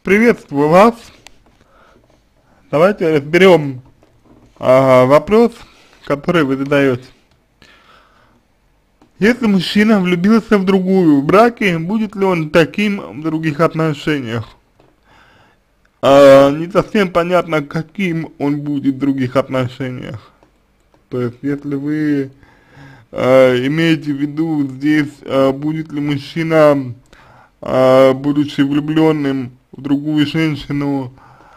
Приветствую вас. Давайте разберем вопрос, который вы задаете. Если мужчина влюбился в другую в браке, будет ли он таким в других отношениях? Не совсем понятно, каким он будет в других отношениях. То есть, если вы имеете в виду здесь, будет ли мужчина, будучи влюбленным в другую женщину,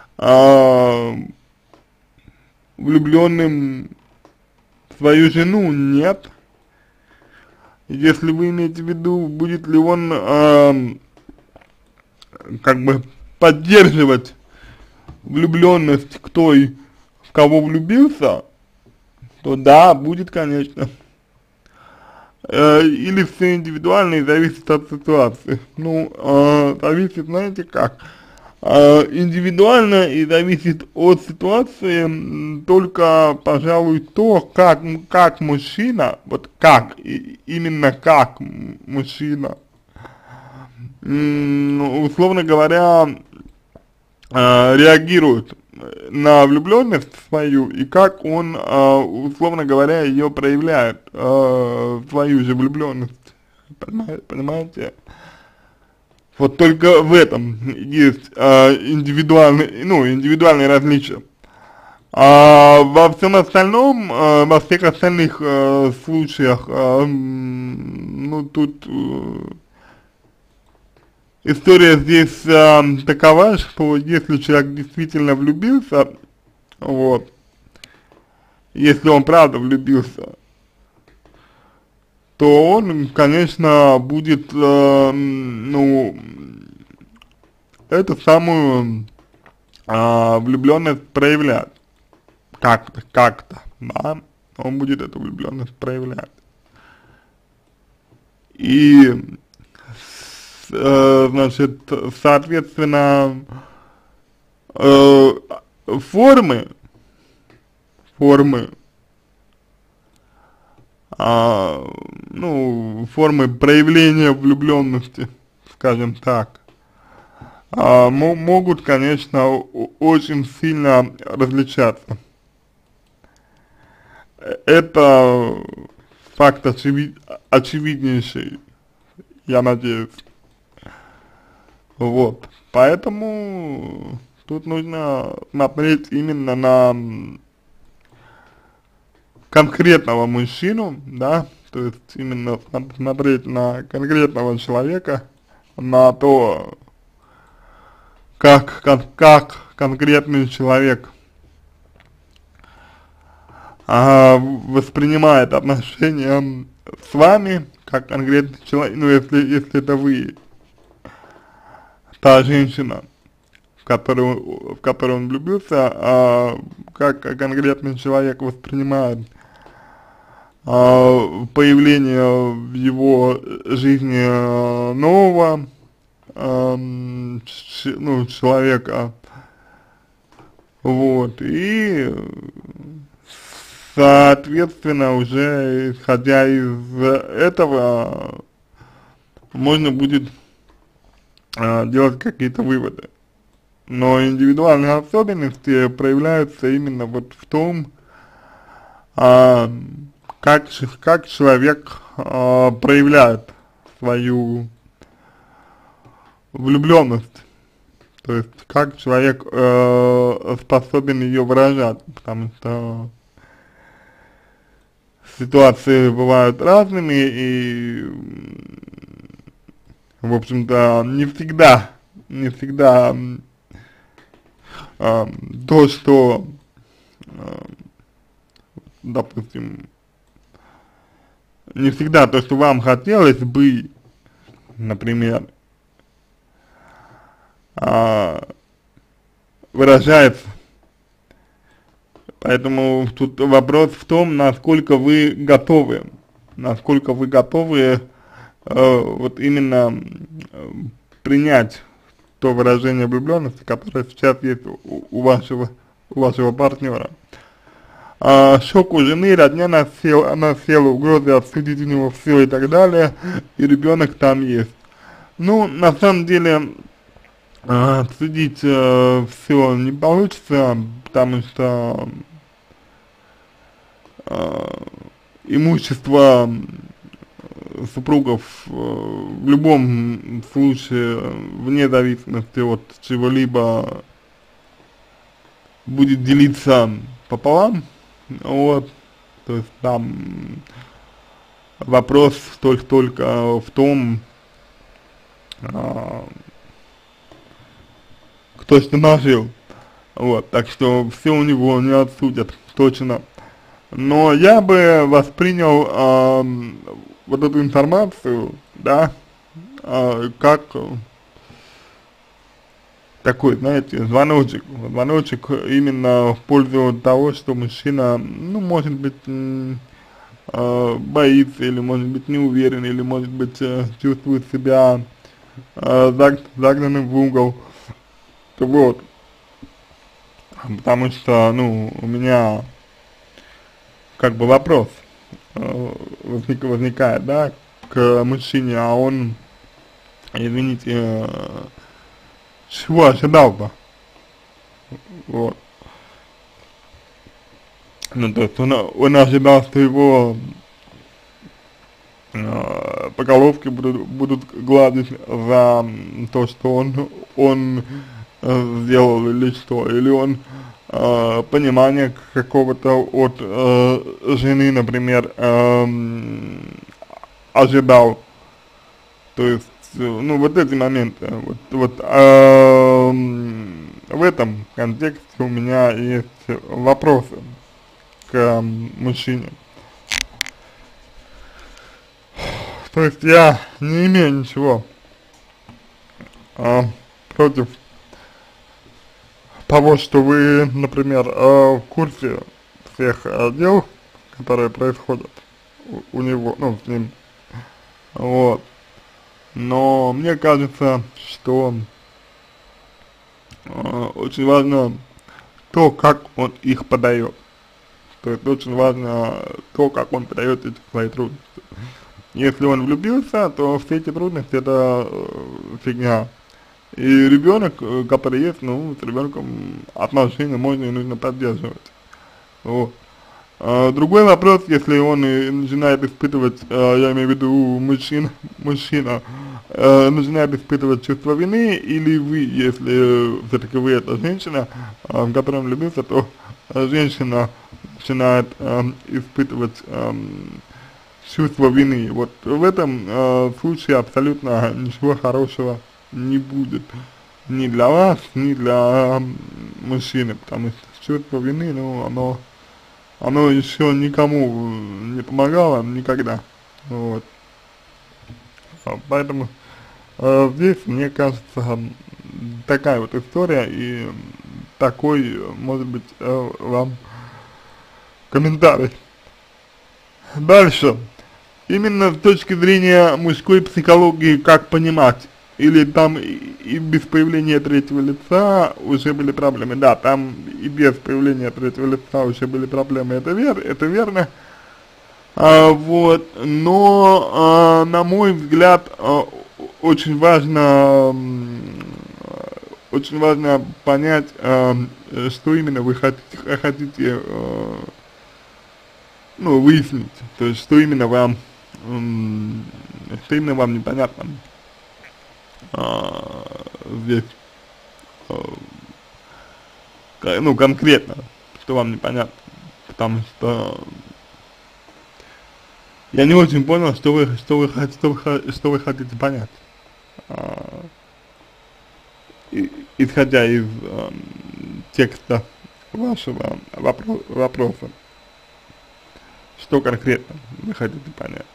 влюбленным в свою жену, нет. Если вы имеете в виду, будет ли он как бы поддерживать влюбленность к той, в кого влюбился, то да, будет, конечно. Или все индивидуально и зависит от ситуации. Ну, зависит, знаете как, индивидуально и зависит от ситуации только, пожалуй, то, как мужчина, вот как, именно как мужчина, условно говоря, реагирует на влюбленность свою и как он, условно говоря, ее проявляет, свою же влюбленность, понимаете? Вот только в этом есть индивидуальные различия. Во всем остальном, во всех остальных случаях, ну тут история здесь такова, что если человек действительно влюбился, вот, если он правда влюбился, то он, конечно, будет, ну, эту самую влюбленность проявлять. Как-то, да, он будет эту влюбленность проявлять. И, значит, соответственно, формы, ну, формы проявления влюбленности, скажем так, могут, конечно, очень сильно различаться. Это факт очевиднейший, я надеюсь. Вот, поэтому тут нужно смотреть именно на конкретного мужчину, да, то есть именно смотреть на конкретного человека, на то, как конкретный человек воспринимает отношения с вами, как конкретный человек, ну, если это вы, та женщина, в которую он влюбился, как конкретный человек воспринимает появление в его жизни нового, ну, человека, вот, и, соответственно, уже исходя из этого, можно будет делать какие-то выводы. Но индивидуальные особенности проявляются именно вот в том, как человек проявляет свою влюбленность, то есть как человек способен ее выражать, потому что ситуации бывают разными и, в общем-то, не всегда то, что, допустим, не всегда то, что вам хотелось бы, например, выражается. Поэтому тут вопрос в том, насколько вы готовы вот именно принять то выражение влюбленности, которое сейчас есть у вашего партнера. Шок у жены, родня насела, угрозы обсудить у него все и так далее, и ребенок там есть. Ну, на самом деле, Обсудить все не получится, потому что э, имущество супругов в любом случае, вне зависимости от чего-либо, будет делиться пополам, вот, то есть там вопрос только в том, кто что нажил, вот, так что все у него не отсудят, точно. Но я бы воспринял вот эту информацию, да, как такой, знаете, звоночек именно в пользу того, что мужчина, ну, может быть, боится, или может быть не уверен, или может быть чувствует себя загнанным в угол, вот, потому что, ну, у меня как бы вопрос возникает, да, к мужчине, а он, извините, чего ожидал-то, вот. Ну, то есть он ожидал, что его по головке будут гладить за то, что он сделал или что, или он понимание какого-то от жены, например, ожидал, то есть, ну, вот эти моменты, в этом контексте у меня есть вопросы к мужчине. То есть я не имею ничего против того, что вы, например, в курсе всех дел, которые происходят у него, ну, с ним, вот. Но мне кажется, что очень важно то, как он их подает. То есть очень важно то, как он подает эти свои трудности. Если он влюбился, то все эти трудности это фигня. И ребенок, который есть, ну, с ребенком отношения можно и нужно поддерживать. Вот. Другой вопрос, если он начинает испытывать, я имею в виду мужчина, начинает испытывать чувство вины, или вы, если все-таки вы это женщина, в которой он влюбился, то женщина начинает испытывать чувство вины. Вот в этом случае абсолютно ничего хорошего не будет ни для вас, ни для мужчины, потому что чувство вины, ну, оно еще никому не помогало никогда, вот. Поэтому здесь, мне кажется, такая вот история, и такой, может быть, вам комментарий. Дальше. Именно с точки зрения мужской психологии, как понимать, или там и без появления третьего лица уже были проблемы. Да, там и без появления третьего лица уже были проблемы, это верно. Вот, но на мой взгляд, очень важно понять, что именно вы хотите ну, выяснить, то есть что именно вам непонятно здесь, ну, конкретно, что вам непонятно, потому что я не очень понял, что вы хотите понять, исходя из текста вашего вопроса. Что конкретно вы хотите понять?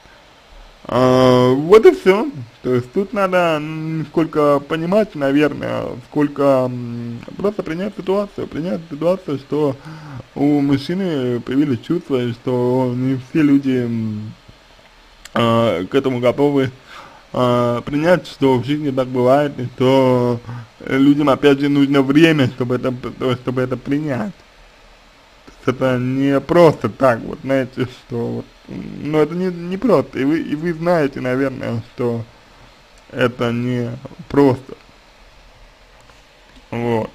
Вот и все. То есть тут надо не сколько понимать, наверное, сколько просто принять ситуацию, что у мужчины появились чувства, и что не все люди к этому готовы принять, что в жизни так бывает, и что людям опять же нужно время, чтобы это принять. Это не просто так, вот, знаете, что, вот, ну, это не просто, и вы знаете, наверное, что это не просто, вот.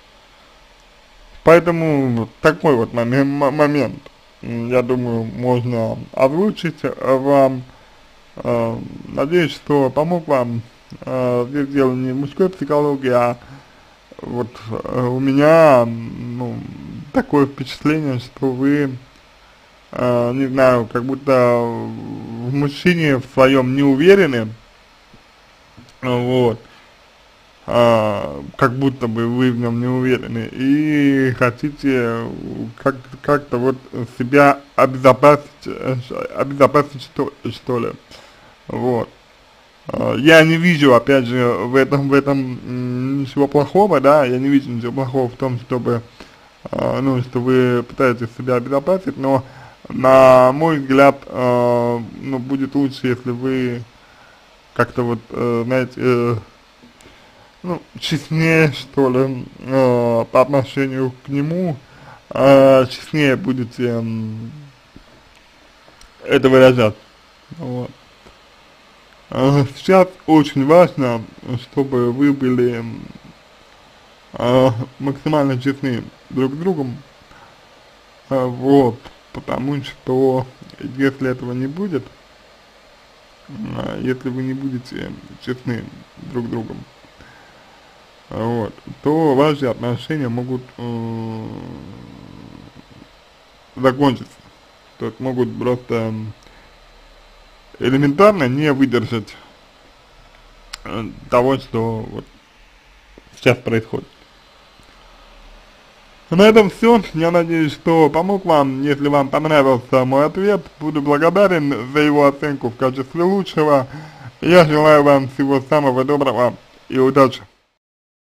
Поэтому такой вот момент, я думаю, можно озвучить вам. Надеюсь, что помог вам. Здесь дело не мужской психологии, а вот у меня, ну, такое впечатление, что вы, не знаю, как будто в мужчине в своем не уверены, вот, как будто бы вы в нем не уверены, и хотите как-то вот себя обезопасить что ли, вот. Я не вижу, опять же, в этом ничего плохого, да, я не вижу ничего плохого в том, чтобы, ну, что вы пытаетесь себя обезопасить, но, на мой взгляд, ну, будет лучше, если вы как-то вот, знаете, ну, честнее, что ли, по отношению к нему, честнее будете это выражать, вот. Сейчас очень важно, чтобы вы были максимально честны друг с другом, вот, потому что если этого не будет, если вы не будете честны друг с другом, вот, то ваши отношения могут закончиться, то есть могут просто элементарно не выдержать того, что вот сейчас происходит. На этом все. Я надеюсь, что помог вам. Если вам понравился мой ответ, буду благодарен за его оценку в качестве лучшего. Я желаю вам всего самого доброго и удачи.